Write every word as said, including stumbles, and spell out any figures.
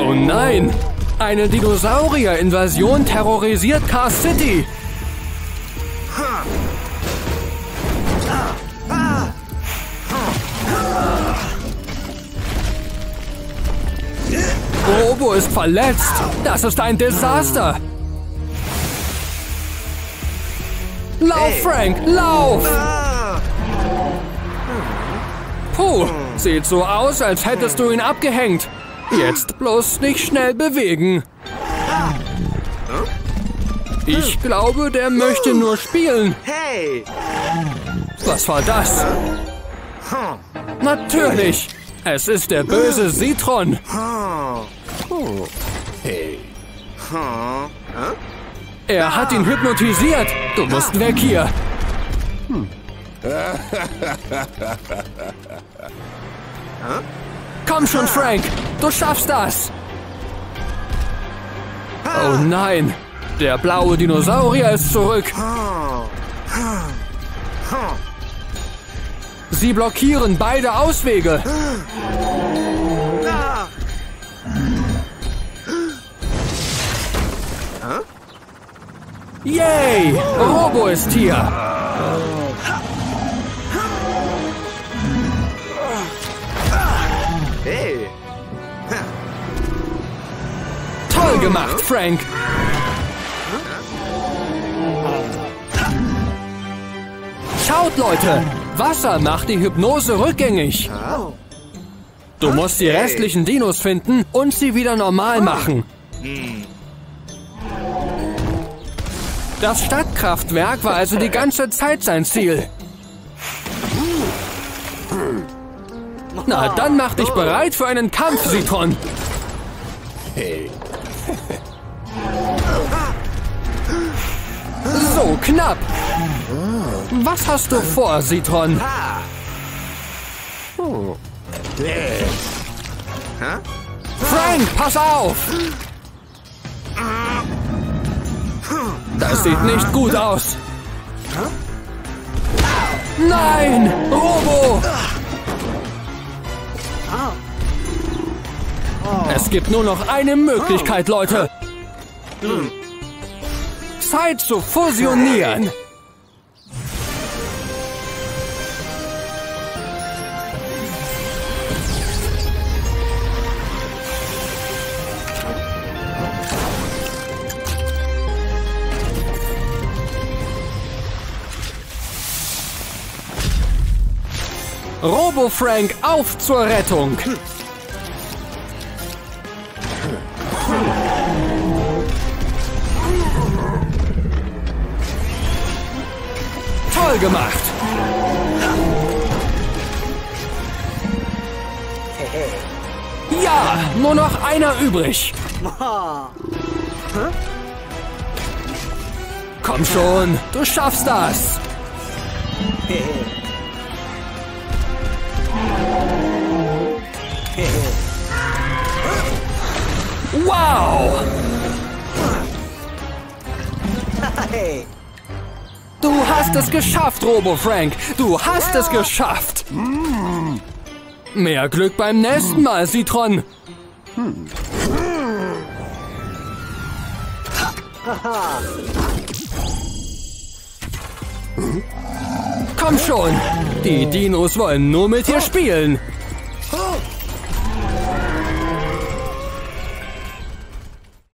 Oh nein! Eine Dinosaurier-Invasion terrorisiert Cars City! Robo ist verletzt! Das ist ein Desaster! Lauf, Frank, lauf! Puh, sieht so aus, als hättest du ihn abgehängt. Jetzt bloß nicht schnell bewegen. Ich glaube, der möchte nur spielen. Was war das? Natürlich! Es ist der böse Zitron. Er hat ihn hypnotisiert. Du musst weg hier. Hm. Komm schon, Frank. Du schaffst das. Oh nein. Der blaue Dinosaurier ist zurück. Sie blockieren beide Auswege. Yay! Robo ist hier. Toll gemacht, Frank. Schaut, Leute. Wasser macht die Hypnose rückgängig. Du musst die restlichen Dinos finden und sie wieder normal machen. Das Stadtkraftwerk war also die ganze Zeit sein Ziel. Na, dann mach dich bereit für einen Kampf, Zitron. So knapp. Was hast du vor, Zitron? Frank, pass auf! Das sieht nicht gut aus. Nein! Robo! Es gibt nur noch eine Möglichkeit, Leute. Zeit zu fusionieren. Robo Frank, auf zur Rettung! Toll gemacht! Ja, nur noch einer übrig. Komm schon, du schaffst das! Wow! Du hast es geschafft, Robo Frank! Du hast es geschafft! Mehr Glück beim nächsten Mal, Zitron! Komm schon! Die Dinos wollen nur mit dir spielen!